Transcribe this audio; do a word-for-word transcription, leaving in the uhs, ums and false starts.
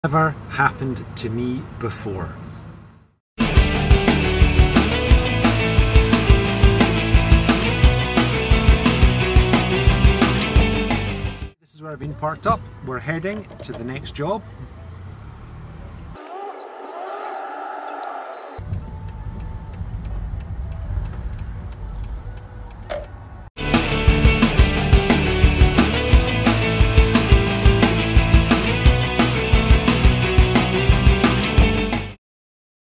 Never happened to me before. This is where I've been parked up. We're heading to the next job.